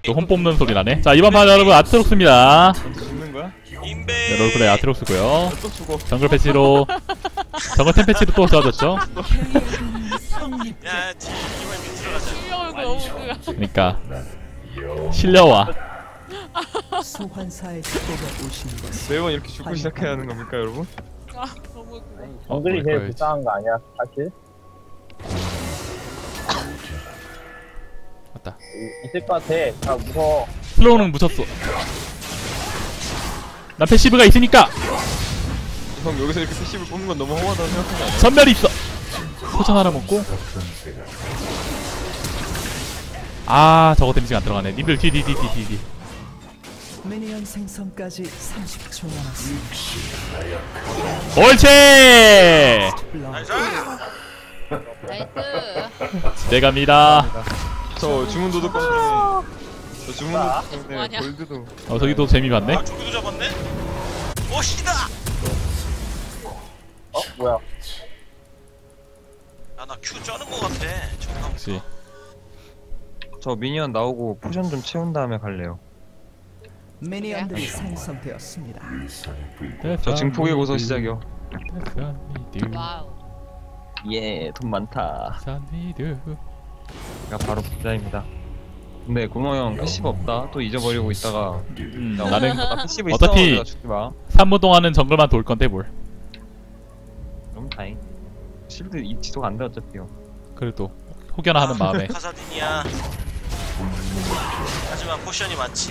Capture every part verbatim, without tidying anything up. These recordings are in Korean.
또 홈 뽑는 소리 나네. 자, 이번 판 여러분 아트록스입니다. 죽는 거야? 네, 롤플레이 아트록스고요. 또 죽어. 정글 패치로 정글 템 패치로 또 좋아졌죠. 야, 뒤 이만 밑으로 가자. 이거 너무 웃겨. 그러니까 실려와. 소환사의 축복에 오신 것을 매번 이렇게 죽고 시작해야 하는 겁니까, 여러분? 아, 너무 웃겨. 정글이 제일 그럴 불쌍한 거 아니야, 사실? 맞다. 이- 있을 것 같아. 아, 무서워. 슬로우는 묻혔어. 난 패시브가 있으니까 형 여기서 이렇게 패시브를 뽑는 건 너무 허하다고 생각하지 않아? 전멸이 있어. 포션 하나 먹고. 아, 저거 데미지가 안 들어가네. 님들 뒤 뒤 뒤 뒤 뒤. 미니언 생성까지 삼십 초 남았습니다. 옳지. 나이스. 나이스. 네, 갑니다. 저 주문 도둑 때문에 저 주문 도둑 때문에 뭐하냐? 골드도 어, 저기도 재미 봤네. 아, 저기도 잡았네. 오시다. 어? 뭐야? 야, 나 Q 쩌는 거 같아. 정말. 역시. 저 미니언 나오고 포션 좀 채운 다음에 갈래요. 미니언들이 생성되었습니다. 저 증폭의 고서 시작이요. 와우. 예, 돈 많다. 산미드. 제가 바로 부자입니다. 근데 구멍 형 패시브 없다. 또 잊어버리고 있다가 음, 야, 나는 나 패시브 있어. 어차피- 내가 죽지 마. 삼 분 동안은 정글만 돌 건데 뭘. 너무 다행. 실드 이 지속 안 돼 어차피요. 그래도 혹여나 하는 마음에. 카사딘이야. 하지만 포션이 많지.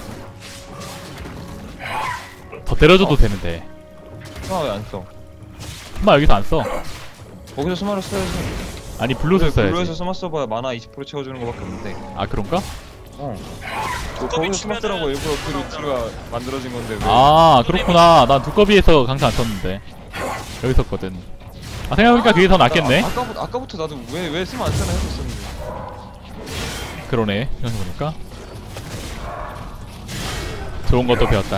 더 때려줘도 되는데. 수마 왜안 써? 스마 여기서 안 써. 거기서 수마를 써야지. 아니 블루스 블루에서 써야지. 수마 써봐야 마나 이십 퍼센트 채워주는 거밖에 없는데. 아, 그런가? 어. 그 두꺼비 거기서 수마 쓰라고 치면은 일부러 그 나오잖아. 루트가 만들어진 건데 왜? 아, 그렇구나. 난 두꺼비에서 강타 안 쳤는데 여기 섰거든. 아, 생각해보니까 그게 더 낫겠네. 아, 아까부터 아까부터 나도 왜 왜 수마 안 쓰나 했었었는데. 그러네, 생각해보니까. 좋은 것도 배웠다.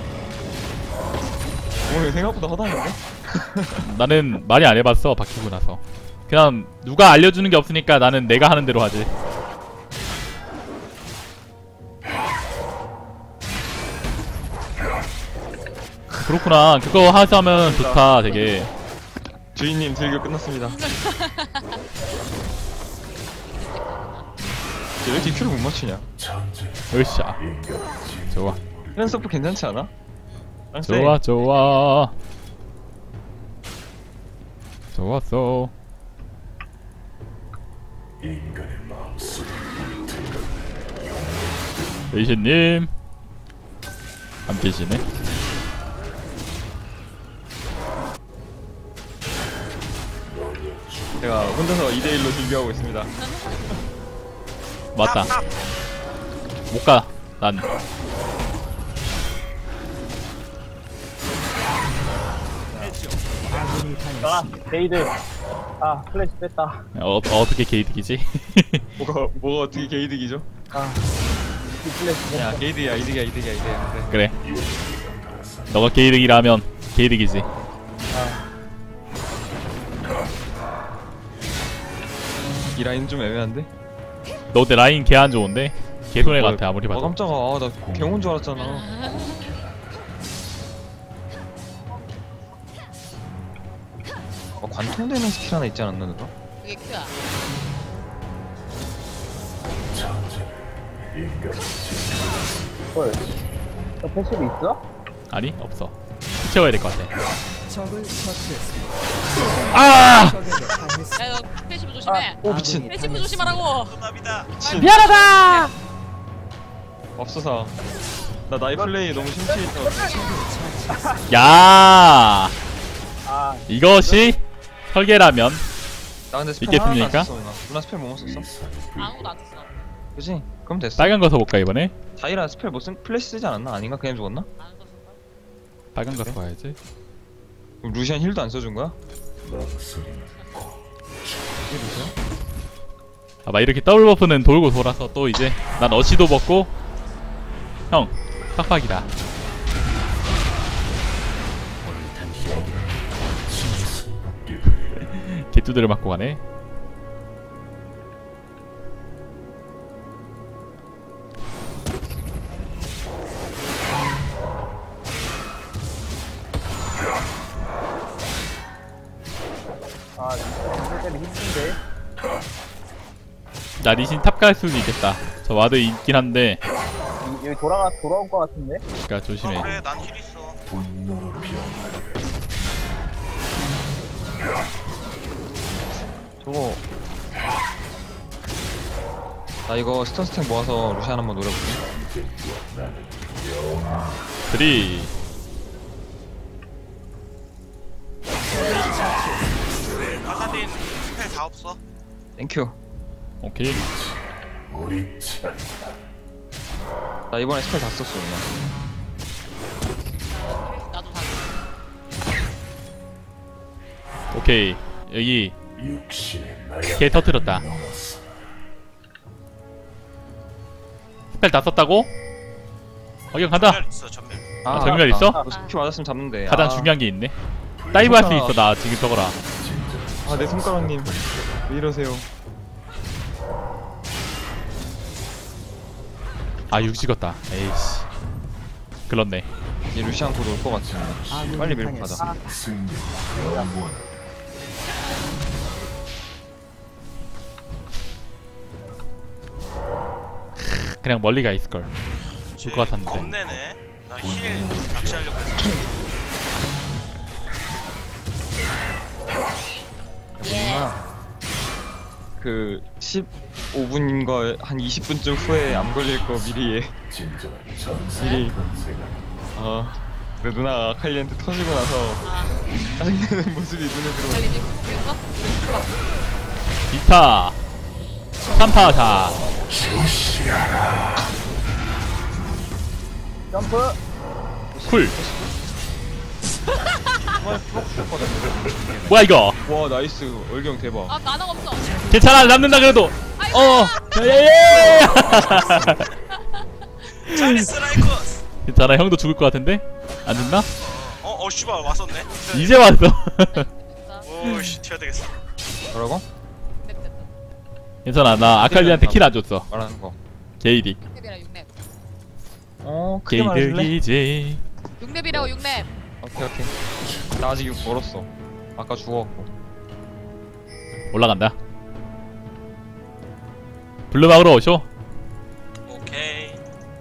오늘 생각보다 허당인데? 나는 많이 안 해봤어, 바뀌고 나서. 그냥 누가 알려주는 게 없으니까 나는 내가 하는 대로 하지. 그렇구나. 그거 하자면 좋다, 되게. 주인님 즐겨 끝났습니다. 왜 이렇게 큐를 못 맞추냐? 으쌰. 좋아. 이런 서프 괜찮지 않아? 좋아, 좋아. 좋았어. 에이신님 안 계시네. 제가 혼자서 이 대 일로 준비하고 있습니다. 맞다. 못 가. 난. 아군이 아, 당했습니다. 게이드. 아, 플래시 뺐다. 어, 어떻게 게이득이지? 뭐가 뭐가 어떻게 게이득이죠? 아, 이 플래시 야 뺐다. 게이드야 이득이야 이득이야 이득이야. 그래. 너가 게이득이라면 게이득이지. 이 라인 좀 애매한데? 너 내 라인 개 안 좋은데? 개손해 같아 아무리 아 봐도. 깜짝아. 아, 나 개온 줄 알았잖아. 어, 관통되는 스킬 하나 있지 않았나 누가? 그게 Q야. 헐. 저 패시브 있어? 아니 없어. 채워야 될 것 같아. 적을 처치했습니다. 아! 적에게 당했습니다. 야, 너 패시브 조심해. 오 미친. 패시브 조심하라고. 소납이다. 미안하다. 없어서. 나 나이 플레이 너무 심취했어. 야, 아, 이것이 설계라면. 나 근데 스펠 있겠습니까? 하나도 안 썼어. 누나. 누나 스펠 뭐 썼어? 아무것도 안 썼어. 그치? 그럼 됐어. 빨간 거 써볼까 이번에? 자이라 스펠 뭐 쓴, 플래시 쓰지 않았나? 아닌가? 그냥 죽었나? 안 썼을걸? 빨간 거 써야지. 그럼 루시안 힐도 안 써준 거야? 이게 루시안? 아마 이렇게 더블 버프는 돌고 돌아서 또 이제 난 어시도 먹고 형 빡빡이다. 개뚜들을 맞고 가네. 아, 이거 때문에 힘든데. 나 리신 탑 갈 수도 있겠다. 저 와드 있긴 한데 이- 여기 돌아가, 돌아올 것 같은데? 그니까 조심해. 어, 그래 난 힐 있어. 저거 나 이거 스턴 스택 모아서 루시안 한번 노려볼게. 쓰리. 아사딘 스펠 다 없어. 땡큐. 오케이. 나 이번에 스펠 다 썼어 그냥. 나도 다. 오케이. 여기 개 터뜨렸다. 스펠 다 썼다고? 어경 간다. 전멸 있어 전멸. 아, 정면 있어? 아, 스킬 맞았으면 잡는데. 가장 아. 중요한 게 있네. 다이브 할 수 있어 나 지금 저거라. 아, 내 손가락님 왜 이러세요? 아 육 찍었다. 에이씨. 글렀네. 얘 루시안 곧 올 것 같은데. 아군이 빨리 밀고 가자. 당했습니다. 그냥 멀리 가 있을걸. 줄 것 같았는데. 겁내네. 나 힐 낚시하려고 했어. 뭔가 그 십오 분인 걸 한 이십 분쯤 후에 안 걸릴 거 미리 해. 미리. 어. 내 누나가 아칼리한테 터지고 나서 아, 짜증내는 모습이 눈에 들어와. 달리지. 그랬어? 이타 삼파사 점프! 쿨. 뭐야 이거? 와 나이스 얼경 대박. 아, 나랑 없어. 괜찮아 남는다 그래도. 아이고. 어. 예예. 차리스 라이코스. 괜찮아 형도 죽을 것 같은데? 안 죽나? 어, 어, 씨발 왔었네. 이제 왔어. 됐다. 오씨 튀어야 되겠어. 뭐라고? 됐다. 됐다. 괜찮아 나 아칼리한테 킬 안 줬어. 말하는 거. 게이딕. 육 렙이라 육 렙. 어 크게 말해줄래? 게이득이지. 육 렙이라고 육 렙. 오케이 오케이. 나 아직 육 멀었어. 아까 죽어갖고. 올라간다. 블루막으로 오쇼. 오케이.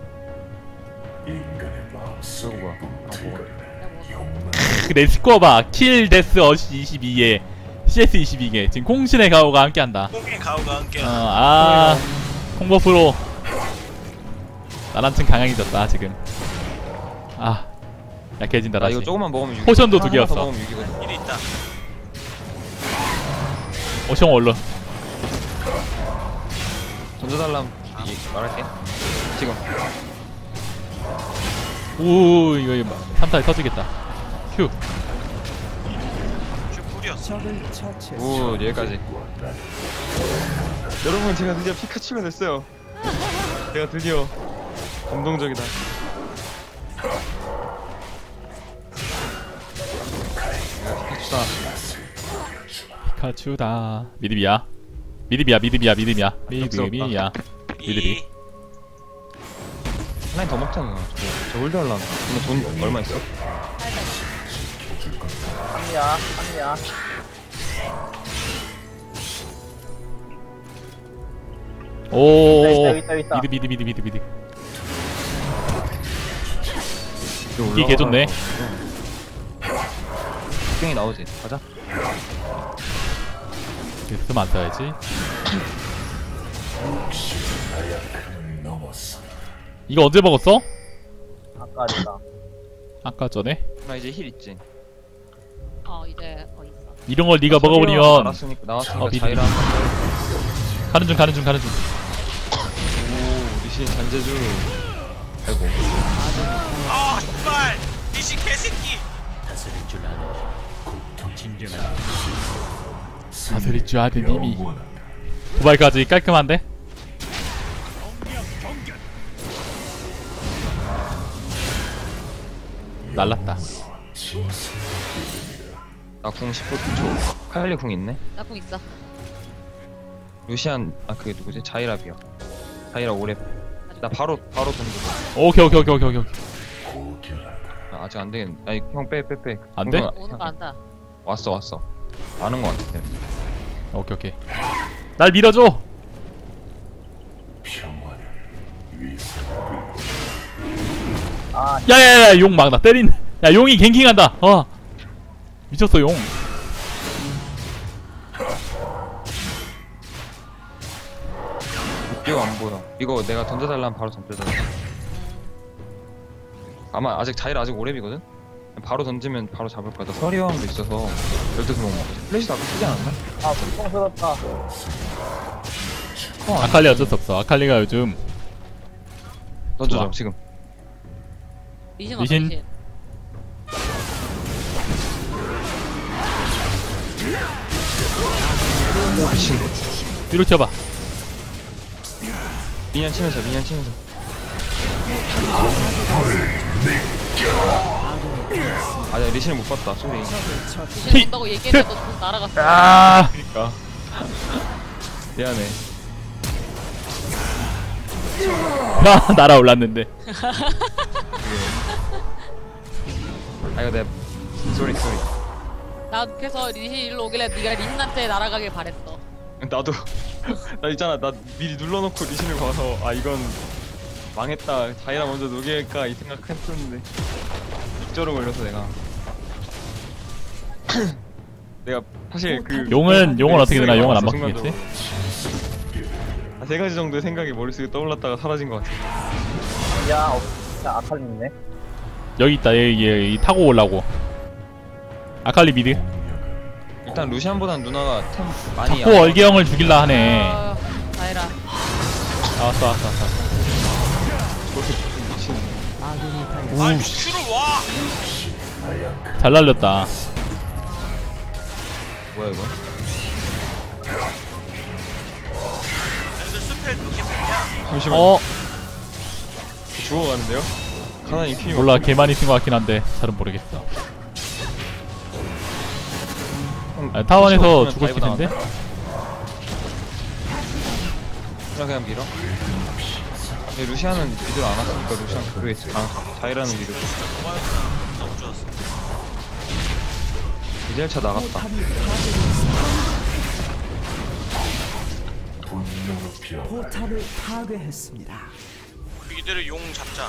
저거 뭐야? 아 뭐야? 내 스코어 봐. 킬 데스 어시 이십이 개, 씨에스 이십이 개. 지금 콩신의 가오가 함께한다. 꽁이 가오가 함께. 어, 아, 콩버프로 나란층 강해졌다 지금. 아, 약해진다 나 다시. 이거 조금만 먹으면 육. 포션도 두 하나 개였어. 더 먹으면 육이거든. 힐이 있다. 오숑 얼른. 던져달람 이 말할게. 지금. 오, 이거 이거 삼 타에 터지겠다. 휴. 슈 꿀이었어. 적을 처치했습니다. 오 여기까지. 여러분 제가 드디어 피카츄가 됐어요. 제가 드디어 감동적이다. 내가 피카츄다. 피카츄다. 미드비야. 미드비야, 미드비야, 미드비야. 미드비야. 미드비. 이 하나님 더 먹잖아. 저거 저 홀드 하려면. 근데 돈 얼마 있어? 합리야, 합리야. 오. 있다, 있다, 있다. 미드, 미드, 미드, 미드, 미드. 이거 이게 개 좋네. 땡이 나오지. 가자. 쓰면 안 써야지. 이거 언제 먹었어? 아까 아니다. 아까 전에? 나 이제 힐 있지. 어, 이제 어 있어. 이런 걸 네가 나 먹어버리면 나왔으니까 나왔으니까 어, 미리, 자이라. 미리. 가는 중 가는 중 가는 중. 오 리신 잔재주. 아이고. 아 정말 이씨 개새끼. 다스릴 줄 아는 님이. 도발까지 깔끔한데? 날랐다. 나궁 십오 초. 카일리 궁 있네. 나 공 있어. 루시안 아 그게 누구지? 자이라비요. 자이라 오래. 나 바로 바로 던져. 오케이 오케이 오케이 오케이 오케이. 아, 아직 안 되겠네. 아니 형 빼 빼 빼. 안 돼? 그건 오는 거 안다. 왔어 왔어. 많은 것 같아. 오케이 오케이. 날 밀어줘. 아, 야야야 용 막 나 때린. 야 용이 갱킹한다. 어 미쳤어 용. 이거 안 보여. 이거 내가 던져달라면 바로 던져달라. 아마 아직 자일 아직 오랩이거든? 바로 던지면 바로 잡을 거야. 나 서리왕도 있어서 열대서 못 먹어. 플래시도 아까 쓰지 않았나? 아, 고통스럽다. 어, 안 아칼리 어쩔 수 없어. 아칼리가 요즘 던져줘 좋아. 지금. 리신 리신. 어때 리신? 오 미친. 뒤로 튀어봐. 미니언 치면서 미니언 치면서. 아 내가 리신을 못 봤다 소리. 리신 온다고 얘기했는데 또 날아갔어. 아 그니까 미안해. 나 날아올랐는데. 아 이거 내가 쏘리 쏘리. 나 그래서 리신 일로 오길래 네가 리신한테 날아가길 바랬어. 나도 나 있잖아 나 미리 눌러놓고 리신을 봐서 아 이건 망했다 자이라 먼저 녹일까 이 생각했었는데 입절을 걸려서 내가 내가 사실 그 용은 용은 어떻게 되나? 용은 안 순간적으로. 바뀌겠지? 아, 세 가지 정도의 생각이 머릿속에 떠올랐다가 사라진 것 같아. 야, 어, 진짜 아칼리 있네. 여기 있다. 여기, 여기 타고 올라고. 아칼리 미드. 일단 루시안보단 누나가 템 많이 자꾸 얼개형을 죽일라 하네. 어, 나이라. 아, 왔어 왔어 왔어. 저렇게 미친. 아군이 당했습니다. 아이 큐를 와. 잘 날렸다. 뭐야 이거? 애들 스펠 몇개 뺐냐? 잠시만. 어 죽어가는데요? 가난이 피 몰라 개 많이 쓴 것 같긴 한데 잘은 모르겠어. 아, 타원에서 죽을 텐데. 그냥 그냥 밀어. 근데 루시안은 미드를 안 왔으니까 루시안 그게 아, 자이라는 미드. 너무 좋았어. 이제 일 차 나갔다. 포탑이 파괴되었습니다. 포탑을 파괴했습니다. 이대로 용 잡자.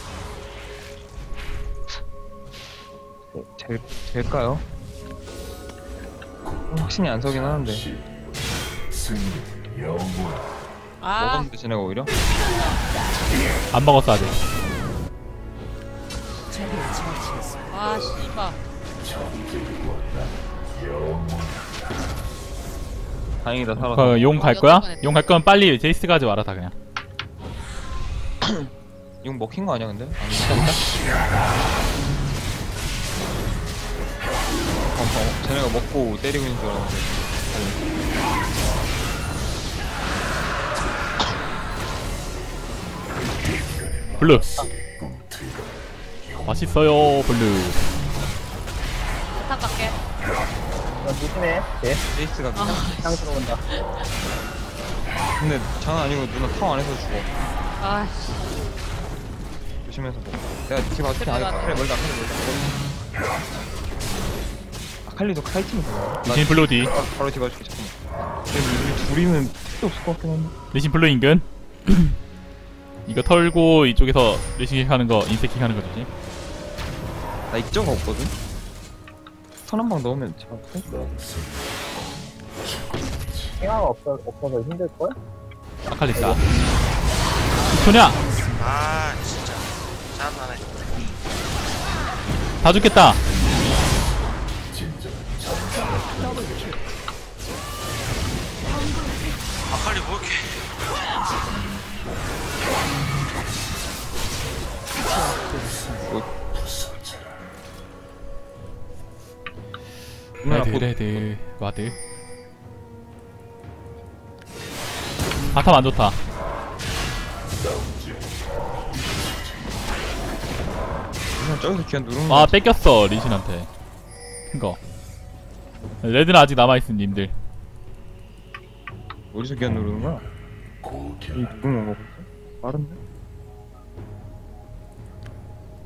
될, 될까요? 확신이 안 서긴 하는데. 아, 먹었는데 쟤네가 오히려? 안 먹었어 아직. 적을 처치했습니다. 아, 씨발. 다행이다 살았다. 어, 용 갈 거야? 용 갈 거면 빨리 제이스 가지 마라 다 그냥. 이거 먹힌 거 아니야 근데? 아니 어, 어, 쟤네가 먹고 때리고 있는 줄 알았는데. 블루. 맛있어요 블루. 포탑 갈게. 너 조심해. 쟤. 제이스가 그냥 향 들어온다. 근데 장난 아니고 누나 타워 안에서 죽어. 아, 씨. 조심해서 먹어. 내가 뒤에 봤을 때 아니 아칼리 멀다 아칼리 멀다. 아칼리도 카이팅이잖아. 리신 블루 뒤. 바로, 바로 뒤 봐줄게 잠깐만. 근데 우리 둘이는 필요 없을 것 같긴 한데. 리신 블루 인근. 이거 털고 이쪽에서 리신킥 하는 거 인색킥 하는 거 주지. 나 입자가 없거든? 선 한 방 넣으면 잡을게. 생화가 없어, 없어서 힘들걸? 아칼리 싸. 소냐 아 진짜 짠나네. 다 죽겠다. 아칼리 뭐 이렇게. 누나 레드 곧 레드 와드. 바텀 안 좋다. 그냥 저기서 그냥 누르는 아 거. 뺏겼어 리신한테 큰거. 레드는 아직 남아있음 님들. 어디서 그냥 누르는 거야? 이 누르는 거 벌써? 빠른데?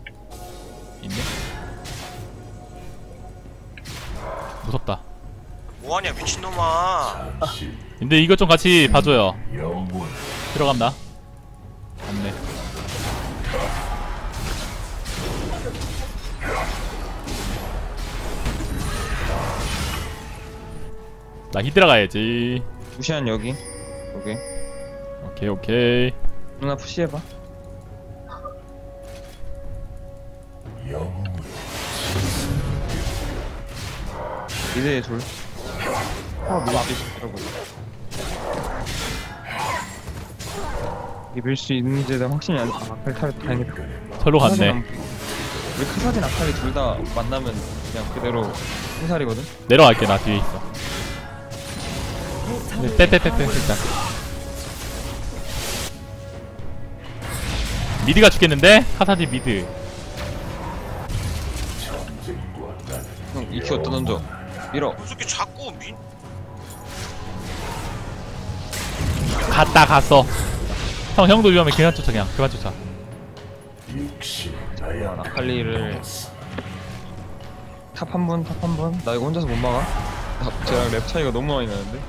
있네. 무섭다. 뭐하냐 미친놈아. 근데 이것 좀 같이 봐줘요. 들어간다. 안네. 나 히드라 가야지. 무시한 여기. 오케이. 오케이 오케이. 누나 푸시해봐. 미드에 둘. 어, 미드 앞에 이러고. 이길 수 있는지에 대한 확신이 안. 아, 아칼리 탈 다행이다. 절로 갔네. 우리 카사딘 아칼리 둘 다 만나면 그냥 그대로 승살이거든. 내려갈게. 나 뒤에 있어. 빼빼빼빼 일단. 미드가 죽겠는데? 카사디 미드. 형 이키 어디다 던져? 밀어. 어떻게 자꾸 민 갔다 갔어. 형 형도 위험해. 그만 쫓아 그냥. 그만 쫓아. 아칼리를 탑 한 번, 탑 한 번. 나 이거 혼자서 못 막아. 나, 쟤랑 랩 차이가 너무 많이 나는데.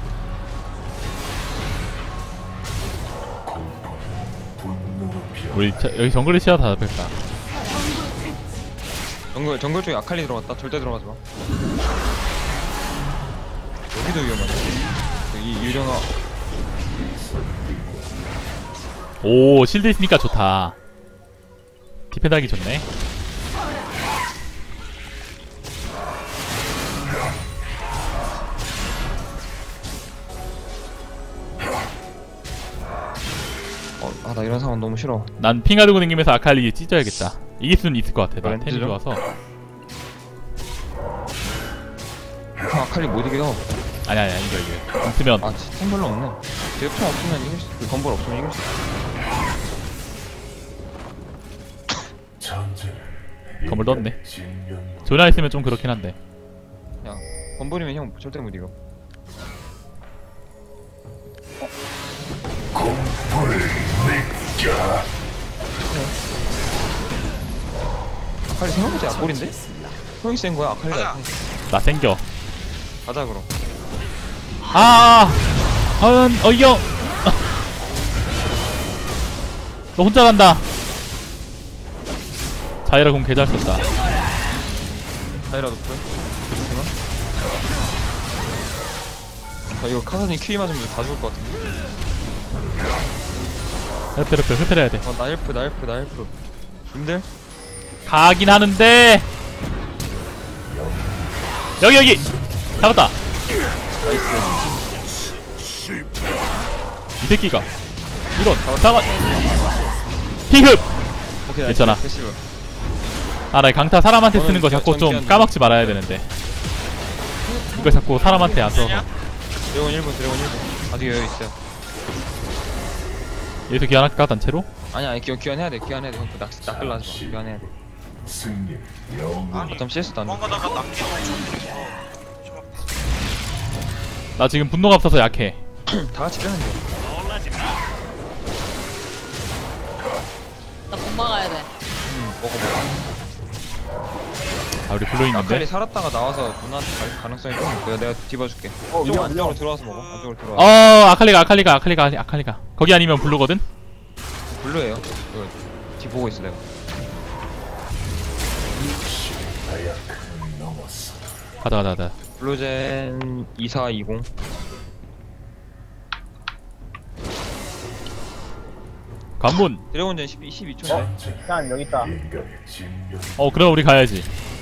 우리 자, 여기 정글에 치아 다 잡혔다. 정글 정글 쪽에 아칼리 들어갔다. 절대 들어가지 마. 여기도 위험하네. 이 유령아. 오 실드 있으니까 좋다. 디펜드 하기 좋네. 어, 아 나 이런 상황 너무 싫어. 난 핑하 들고 다니면서 아칼리 찢어야겠다. 이길 수는 있을 것 같아. 나 그래, 템이 찢어? 좋아서. 형 아칼리 못 이겨. 아니 아니 이거 이거 있으면 아 진짜 템 별로 없네. 제품 없으면 이길 수 있어. 그 건벌 없으면 이길 수 있어. 건물 넣었네. 조나 있으면 좀 그렇긴 한데. 야 건벌이면 형 절대 못 이겨. 아칼리 생각보다 약골인데? 형이 센 거야 아칼리가 약한 거야. 나 생겨. 가자 그럼. 아, 아은 어이형. 너 혼자 간다. 자이라 공 개잘 썼다. 다이라 높을. 잠시만. 아 이거 카사딘 큐이 맞으면 다 죽을 것 같은데. 흡혈 흡혈 흡혈해야 돼. 어 나일프 나일프 나일프. 근데 가긴 하는데. 여기 여기 잡았다. 이 새끼가 이런 잡아. 핑흡. 오케이 괜찮아. 패시브. 아, 나 강타 사람한테 쓰는 거 저는 자꾸 좀 전기한 까먹지 말아야 되는데. 이거 자꾸 사람한테 안 써서. 드래곤 일 분 드래곤 일 분. 아직 여유 있어요. 여기서 귀환할까 단체로? 아니 아니 기원 기원해야 돼 기원해야 돼. 형 그 낚 낚을라 하지 마. 기원해야 돼. 아니 어쩜 씨에스도 안 돼. 도망가다가 낚이는 엄청 부렸어. 나 지금 분노가 없어서 약해. 다 같이 빼면 돼. 나 못 막아야 돼. 응 먹어 먹어. 아, 우리 블루 아칼리 있는데? 살았다가 나와서 누나한테 갈 가능성이 좀 있어. 내가 뒤봐줄게. 어, 좀 위험, 안쪽으로 위험. 들어와서 먹어. 안쪽으로 들어와. 어, 아칼리가, 아칼리가, 아칼리가, 아칼리가. 거기 아니면 블루거든? 블루예요. 이거 뒤 보고 있어 내가. 가자, 가자, 가자. 블루젠 이사이공. 관문! 드래곤젠 십이, 십이 초인데. 난 여기 있다. 어, 그럼 우리 가야지.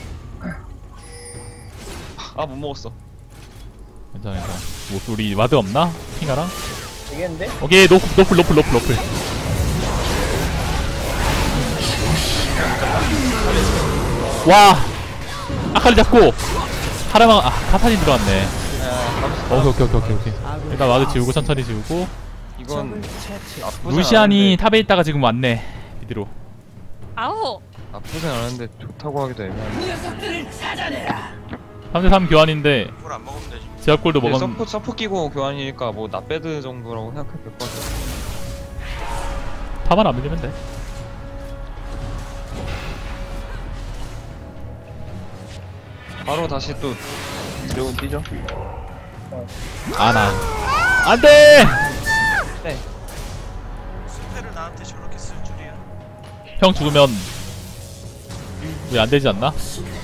아 못 먹었어. 괜찮아, 괜찮아. 뭐, 우리 와드 없나? 핑하랑? 되겠는데? 오케이, 노플, 노플, 노플, 노플, 노플. 와! 아칼리 잡고! 하라망, 아, 카산이 들어왔네. 야, 잡았어. 어, 오케이, 오케이, 오케이, 오케이. 일단 와드 지우고, 천천히 지우고. 이건 나쁘진 루시안이 않은데, 탑에 있다가 지금 왔네. 미드로. 아우. 나쁘진 않은데 좋다고 하기도 애매한데. 삼 대 삼 교환인데, 이걸 안 먹으면 되지. 제압골도 근데 먹었, 서포 서포 끼고 교환이니까 뭐 나배드 정도라고 생각해도 될 것 같아. 탑만 안 밀리면 돼. 바로 다시 또 드래곤 뛰죠. 아나 안돼. 네. 스펠을 나한테 저렇게 쓸 줄이야. 형 죽으면 왜 안 되지 않나?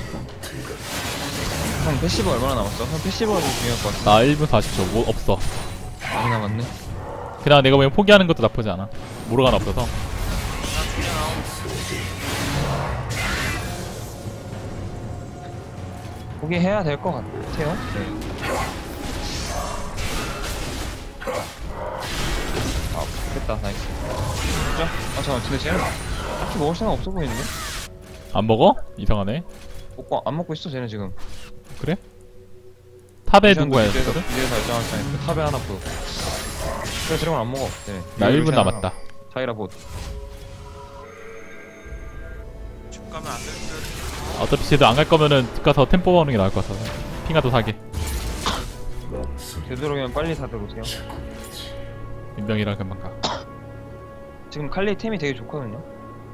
형 패시브 얼마나 남았어? 형 패시브가 좀 중요할 것 같아. 나 일 분 사십 초 뭐 없어. 많이 남았네. 그냥 내가 그냥 포기하는 것도 나쁘지 않아. 모르가나 없어서. 나 중에 나온 포기해야 될 것 같아요. 네. 아, 됐다. 나이스. 진짜? 아, 잠깐만. 근데 쟤는 딱히 먹을 생각 없어 보이는데? 안 먹어? 이상하네. 먹고, 안 먹고 있어, 쟤는 지금. 그래? 탑에 누구야 미드에서, 했거든? 미드에서 결정할 때 탑에 하나 보고. 그래, 드래곤 안 먹어. 네. 나 일 분 남았다. 자이라 봇. 집 가면 안 될 듯. 어차피 쟤도 안 갈 거면은 집 가서 템포 버는 게 나을 것 같아서. 핑하도 사게. 되도록이면 빨리 다 들어오세요. 민병이랑 금방 가. 지금 칼리 템이 되게 좋거든요.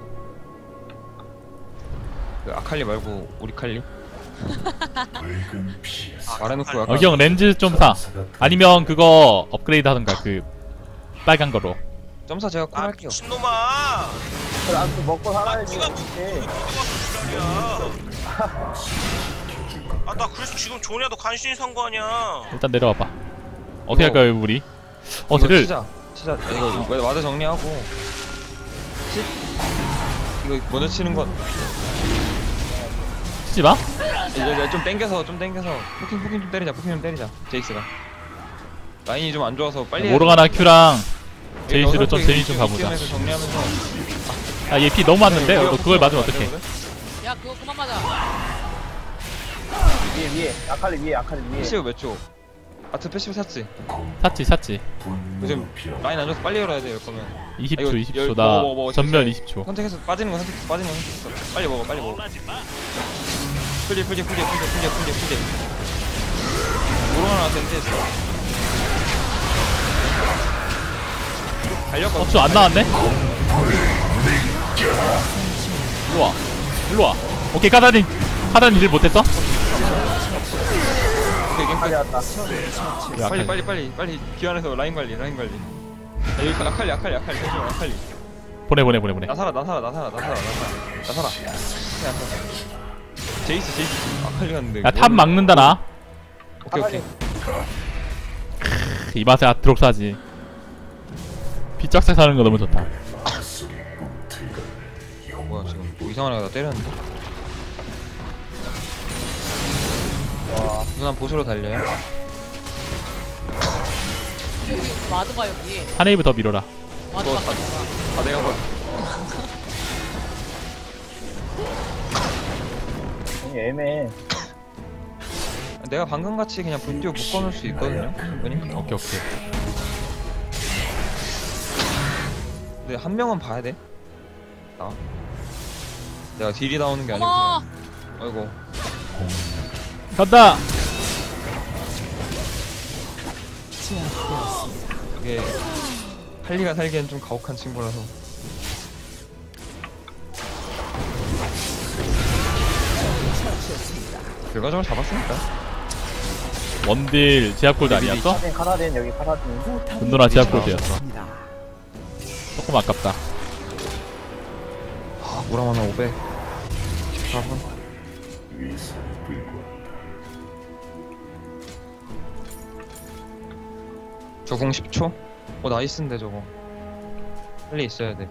그 아칼리 말고 우리 칼리. 아, 말해놓고 칼- 약간 어기 형 렌즈 좀 사. 아니면 그거 업그레이드 하던가 그 빨간 거로. 점사 제가 콜 아 할게요. 미친놈아. 그래, 안 먹고 살아야지. 네가 뭐 이렇게. 누가 아나 그래서 지금 조냐도 간신히 산 거 아니야. 일단 내려와봐. 어떻게 이거- 할까요 우리? 어 이거 쟤를 치자. 치자. 아, 이거 와드 정리하고. 치. 이거 먼저 치는 건 치지 마? 이제 이제 좀 땡겨서 좀 땡겨서 포킹 포킹 좀 때리자. 포킹 좀 때리자. 제이스가 라인이 좀 안 좋아서 빨리. 모르가나 큐랑 해야 돼. 제이스로 여기서 좀 재미 좀 이렇게 가보자. 이렇게 하면서 정리하면서. 야 얘 피 너무 맞는데? 너 그걸 맞으면 어떡해? 야 그거 그만 맞아. 위에, 위에. 아칼리 위에, 아칼리 위에. 패시브 몇 초? 아트 패시브 샀지? 샀지 샀지. 요즘 라인 안 좋아서 빨리 열어야 돼. 이럴 거면 이십 아, 초 이거 이십 열- 초 먹어, 나 먹어, 먹어, 전멸 진짜. 이십 초. 선택해서 빠지는 거 선택 빠지는 거 선택했어. 빨리 먹어 빨리 먹어. 풀지 풀지 풀지 풀지 풀지 풀지 풀지. 모르가나 나한테 했어. 달렸거든. 어쭈 안 나왔네? 일로와 일로와. 오케이 까다린 까다린 일 못했어? 오케이, 게임 아칼리 끝. 왔다. 빨리 빨리 빨리 빨리 기환해서 라인 관리 라인 관리. 야, 여기 아칼리 아칼리 아칼리 잠시만 아칼리. 보내 보내 보내 보내. 나 살아 나 살아 나 살아 나 살아 나 살아 나 살아. 그냥 안 살아. 제이스 제이스 아칼리 갔는데. 야 탑 막는다 나. 오케이 오케이. 이 맛에 아트록 사지. 빗짝색 사는 거 너무 좋다. 뭐야 지금 뭐 이상한 애가 나 때렸는데? 와, 누나 보수로 달려요? 여기 와드가 여기. 한 웨이브 더 밀어라. 와드가 다, 와드가. 다 내가 봐. 너무 애매해. 내가 방금 같이 그냥 불띄워 묶어놓을 수 있거든요. 충분히. 오케이 오케이. 근데 한 명은 봐야 돼. 나. 내가 딜이 나오는 게 아니고. 어머. 그냥. 아이고. 간다. 제압되었습니다. 이게 할리가 살기엔 좀 가혹한 친구라서. 결과적으로 잡았으니까. 원딜 제압골드 아니었어? 카라딘, 카라딘, 여기 카라딘. 포탑이 분노라 제압골드였어. 파괴되었습니다. 조금 아깝다. 아, 무라마나 오백. 십사 분. 저공 십 초? 어 나이스인데 저거. 빨리 있어야 돼.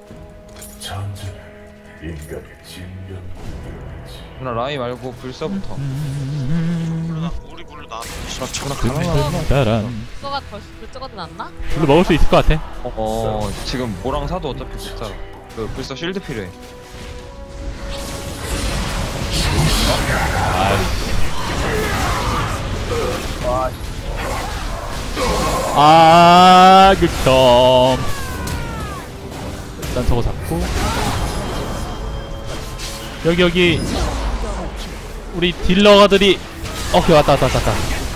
누나 라이 말고 불서부터. 물로 나 우리 물로 나. 누나 가능하구나. 따란. 불서가 더 불서가 낫나? 별로 먹을 수 있을 것 같아. 어 지금 뭐랑 사도 어차피 못 살아. 그 불서 실드 필요해. 와, 아, 극혐. 일단 저거 잡고. 여기, 여기. 우리 딜러가들이. 오케이, 왔다, 왔다, 왔다. 왔다.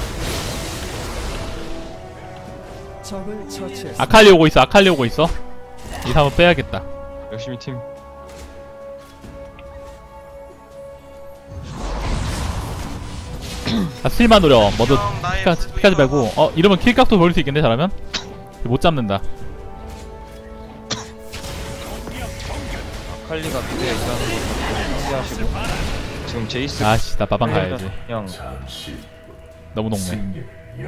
적을 처치했습니다. 아칼리 오고 있어, 아칼리 오고 있어. 이 사람 빼야겠다. 열심히 팀. 아, 스틸만 노려. 먼저 형, 나의 피카, 피카지 말고. 어, 이러면 킬각도 보일 수 있겠네, 잘하면? 못 잡는다. 아칼리가 미드에 있다는 거 상기하시고 지금 제이스 아씨, 나 마방 가야지. 그냥 너무 높네.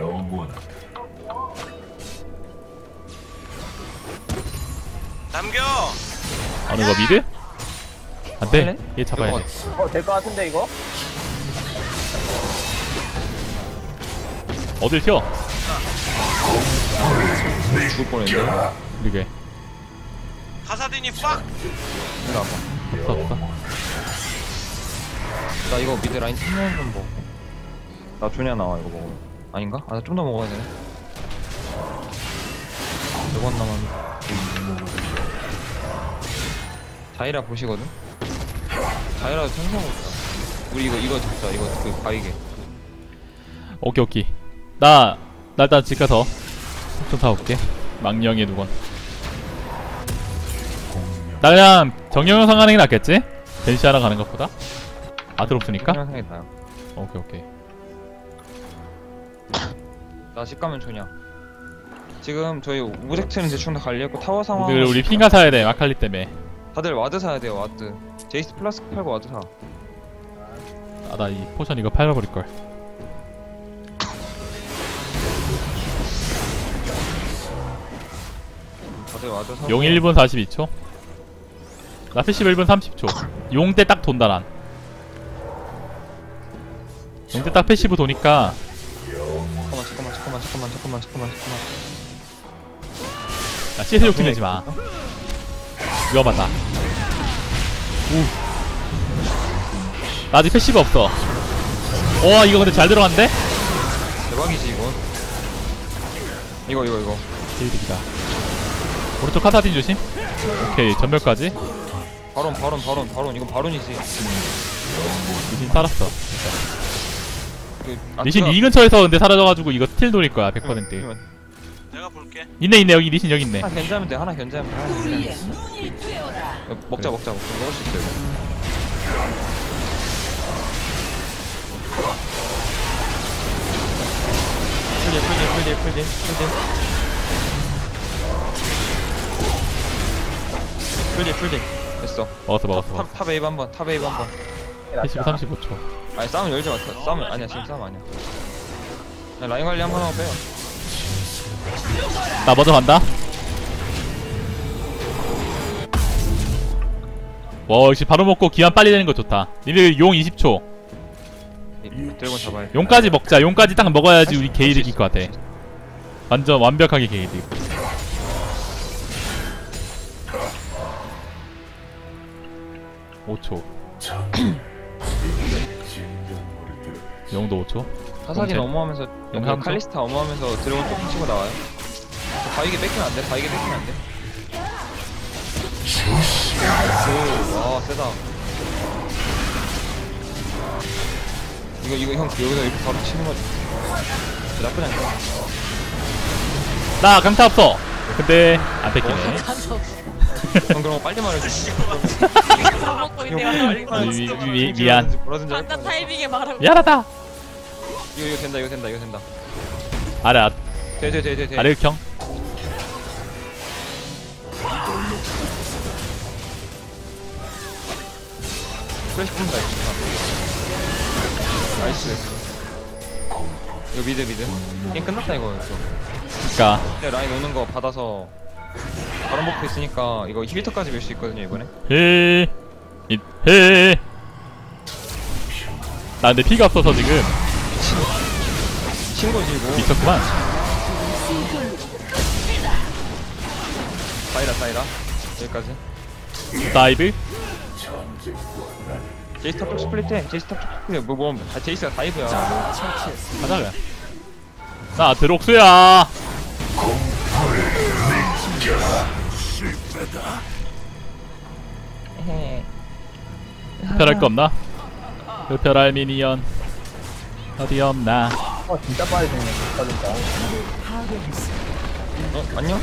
남겨. 어느 거 미드? 안 돼. 할래? 얘 잡아야 돼. 어, 될 것 같은데, 이거? 어딜 튀어? 죽을 뻔했네. 이게. 가사딘이 빡. 일로 와봐. 없어, 없어. 나 이거 미드 라인 한번 좀 먹고. 나 조냐 나와 이거 먹으면. 아닌가? 아, 나 좀 더 먹어야 되네. 네 번 남았는데. 자이라 보시거든? 자이라도 천사고 있다. 우리 이거 이거 잡자. 이거 그 바이게. 오케이, 오케이. 나, 나 일단 집 가서 좀 사올게. 망령의 누건. 나 그냥 정령영상 하는 게 낫겠지? 벤시하러 가는 것보다? 아들 없으니까? 영상이 나요. 오케이, 오케이. 나 집 가면 조냐. 지금 저희 오브젝트는 대충 다 관리했고 타워 상황. 우리, 우리 핑가 사야 돼, 마칼리 때문에. 다들 와드 사야 돼요. 와드. 제이스 플라스크 팔고 와드 사. 아, 나 이 포션 이거 팔아버릴걸. 다들 와드 사. 용 일 분 사십이 초. 나 패시브 일 분 삼십 초. 용 때 딱 돈다, 난. 용 때 딱 패시브 도니까. 잠깐만 잠깐만 잠깐만 잠깐만 잠깐만 잠깐만 잠깐만. 야, 씨에스 욕심 내지 마. 위험하다. 우. 나 아직 패시브 없어. 와, 이거 근데 잘 들어갔는데? 대박이지 이건. 이거 이거 이거. 개이득이다. 오른쪽 카사딘 조심. 오케이, 전멸까지. 바론 바론 바론 바론 이건 바론이지. 리신 살았어. 그, 리신 아트가- 이 근처에서 근데 사라져가지고 이거 스틸 돌릴 거야, 백 퍼센트. 그러면 내가 볼게. 있네, 있네, 여기 리신 여기 있네. 하나 견제하면 돼. 하나 견제하면 돼. 하나 견제하면 돼. 어, 먹자 먹자 먹자. 먹을 수 있어 이거. 풀딜 풀딜 풀딜 풀딜 풀딜. 풀딜 풀딜. 됐어. 먹었어, 먹었어, 탑, 먹었어. 탑 웨이브 한번. 탑 웨이브 한번. 패시브 삼십오 초. 아니 싸움 열지 마. 싸움 아니야. 지금 싸움 아니야. 그냥 라인 관리 한번 하고 빼요. 나 먼저 간다. 와, 역시 바로 먹고 기한 빨리 되는 거 좋다. 니네 용 이십 초. 이 드래곤 잡아야 돼. 용까지 먹자. 용까지 딱 먹어야지 우리 게이득일 것 같아. 완전 완벽하게 게이득. 오 초. 용도 오 초. 사사진 용체. 어머하면서 용 그 삼 초? 칼리스타 어머하면서 드래곤 조금 치고 나와요. 저 바위게 뺏기면 안 돼. 바위게 뺏기면 안 돼. 오, 와 세다. 이거 이거 형 여기서 이렇게 바로 치는 거지. 나쁘지 않아. 나 강타 없어. 근데 안 뺏기네. 형 그럼 빨리 말해줘. 밥 먹고 형 있네요. 빨리 말해줘. 미- 미- 미- 미안. 뭐라든지 할 방금 거야. 타이밍에 말하고. 미안하다. 이거 이거 된다 이거 된다 이거 된다. 아래 아, 돼돼돼돼 돼. 아래 형. 플래시 뽑는다 이거. 나이스. 이거 미드 미드. 게임 끝났다 이거. 이거. 그니까 근데 라인 오는 거 받아서 바람 버프 있으니까 이거 히비터까지 밀 수 있거든요 이번에. 해. 이- 해. 나 근데 피가 없어서 지금 친거지 이거. 미쳤구만. 사이라 사이라 여기까지. 다이브. 제이스 탑쪽 스플릿해. 제이스 탑쪽 스플릿 뭐뭐 아, 제이스가 다이브야. 가자 그냥. 나 드록스야. 흡혈할 거 없나? 흡혈할 미니언 어디 없나? 어, 진짜 빨리 되네. 진짜. 어 안녕?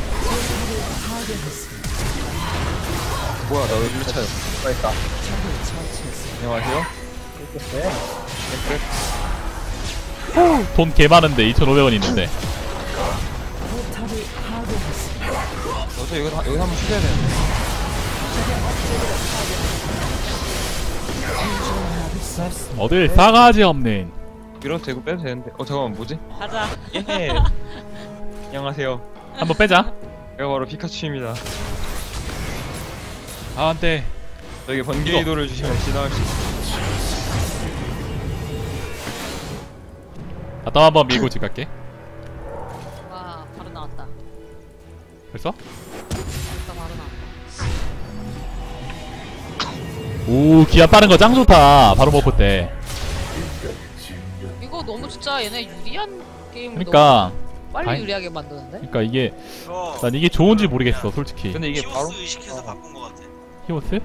뭐야 나 왜 일로 차요? 수고했다. 안녕하세요. 이렇게 돼. 끝. 돈 개 많은데 이천오백 원 있는데. 포탑을 파괴했습니다. 어저 여기 여기 한번 쉬어야 되는데. 어딜 싸가지 없는. 밀어도 되고 빼도 되는데. 어 잠깐만 뭐지? 가자. 예. 안녕하세요. 한번 빼자. 제가 바로 피카츄입니다. 아 안돼. 저에게 번개이도를 주시면 지나갈 수 있어요. 나또 한번 밀고 집 갈게. 와 바로 나왔다. 벌써? 벌써 바로 나왔다. 오 기아 빠른 거 짱 좋다. 바로 먹을 때. 이거 너무 진짜 얘네 유리한 게임. 그러니까 빨리 다행- 유리하게 만드는데? 그러니까 이게 이거 난 이게 좋은지 모르겠어 솔직히. 근데 이게 바로 키오스 의식해서 바꾼 거 같아. 히오스?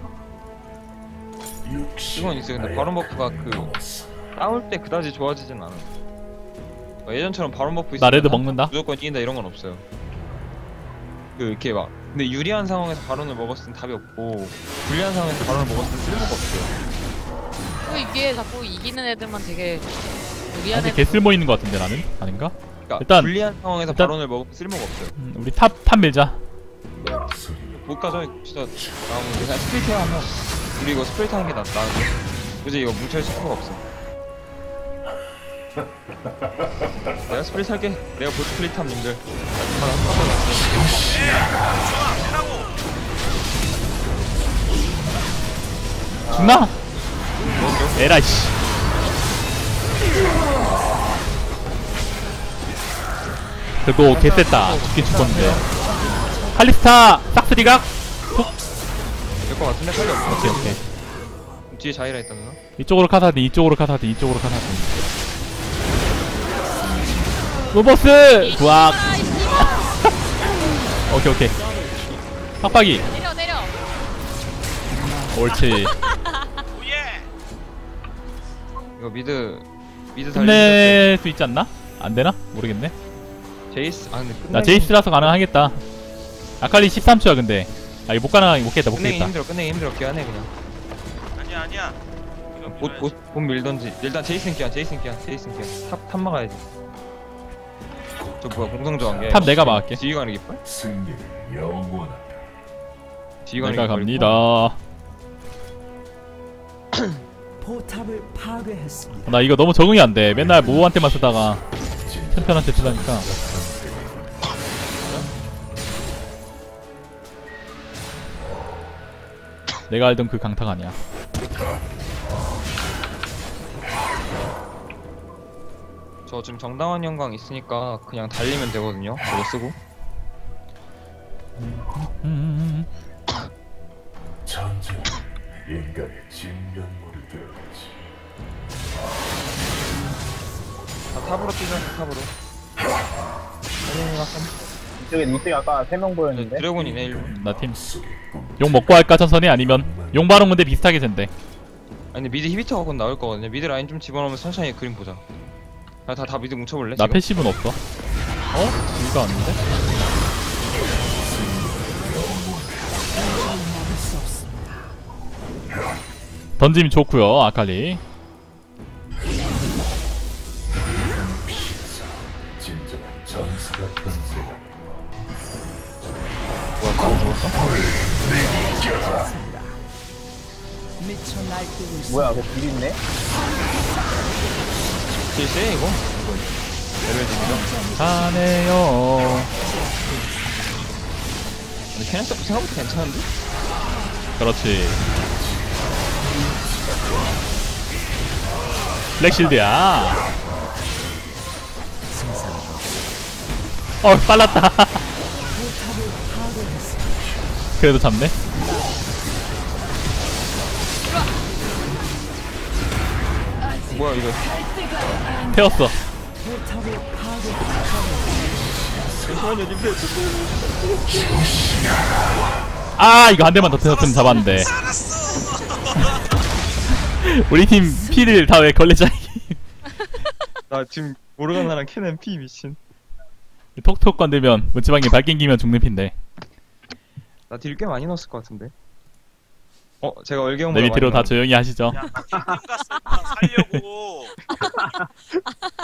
이건 있어요. 근데 바론 버프가 그 싸울 때 그다지 좋아지진 않아. 어, 예전처럼 바론 버프 있으면 나 레드 먹는다. 무조건 이긴다 이런 건 없어요. 그 이렇게 막 근데 유리한 상황에서 바론을 먹었을 땐 답이 없고 불리한 상황에서 바론을 먹었을 땐 쓸모가 없어요. 또 이게 자꾸 이기는 애들만 되게 유리한 아직 애들. 개쓸모 있는 거 같은데 나는? 아닌가? 그러니까 일단- 불리한 상황에서 일단- 바론을 먹으면 쓸모가 없어요. 음, 우리 탑, 탑 밀자. 못 가죠. 진짜 나오면 그냥 스플릿 해야 하면 우리 이거 스플릿 하는 게 낫다. 굳이 이거 뭉쳐있을 필요가 없어. 내가 스플릿 할게. 내가 볼 스플릿 함 님들. 바로 한 번만 죽나? 에라이 씨. 그래도 개셌다. 죽긴 죽었는데. 칼리스타 싹스리각. 될것 같은데 빨리 없어. 오케이 오케이. 뒤에 자이라 있다 누나. 이쪽으로 카사딘 이쪽으로 카사딘 이쪽으로 카사딘. 로버스 구악. 오케이 오케이. 빡빡이. 내려 내려. 옳지. 오예. 이거 미드 미드 달리. 끝낼 수 있지 않나? 안 되나? 모르겠네. 제이스 아 근데 끝내기 나 제이스라서 가능하겠다. 아칼리 십삼 초야 근데. 아 이거 못 가능 못 겠다 못 끝내기 겠다. 힘들어. 끝내기 힘들어. 깨하네 그냥. 아니야 아니야. 이거 밀어야지. 곧곧 밀던지. 일단 제이슨 끼야. 제이슨 끼야. 제이슨 끼야. 탑 탑 막아야지. 저 뭐야 공성저항 게. 탑 내가 막을게. 지휘 가는 깃발? 승리를 영원하다. 지휘 가는 내가 깃발 갑니다. 포탑을 파괴했습니다. 나 이거 너무 적응이 안 돼. 맨날 모호한테만 쓰다가 챔피언한테 쓰다니까. 내가 알던 그 강타가 아니야. 저 지금 정당한 영광 있으니까 그냥 달리면 되거든요. 저거 쓰고. 음, 전쟁은 인간의 진면모를 드러내지. 다 탑으로 뛰자. 탑으로. 이쪽에 이쪽에 아까 세 명 보였는데. 드래곤이네 일로. 나 팀. 속에 꿈. 용 먹고 할까 천천히 아니면 용바롱 근데 비슷하게 된대. 아니 근데 미드 히비터가 곧 나올 거거든요. 미드 라인 좀 집어넣으면서 천천히 그림 보자. 아, 다, 다 미드 뭉쳐볼래? 나 지금? 패시브는 없어. 어? 이거 왔는데? 던짐이 좋고요 아칼리. 진정한 전사 같은 세상. 뭐야 그거 죽었어? 미쳐 날뛰고 있습니다. 뭐야, 그 길 있네? 제일 세 이거? 이거 레벨 집이죠? 가네요. 근데 캐넨 서프 생각보다 괜찮은데? 그렇지. 블랙실드야. 어 빨랐다. 그래도 잡네. 뭐야 이거 태웠어. 포탑을 파괴했습니다. 아 이거 한 대만 더 태웠으면 잡았는데. 우리 팀 피를 다 왜 걸레장이. 나 지금 모르가나랑 캐넨 피 미친. 톡톡 건들면 문지방에 발긴 기면 죽는 핀데. 나 딜 꽤 많이 넣었을 것 같은데. 어? 제가 얼개형 내 밑으로 다 조용히 하시죠. 야, 나 캠핑 갔을 때 살려고.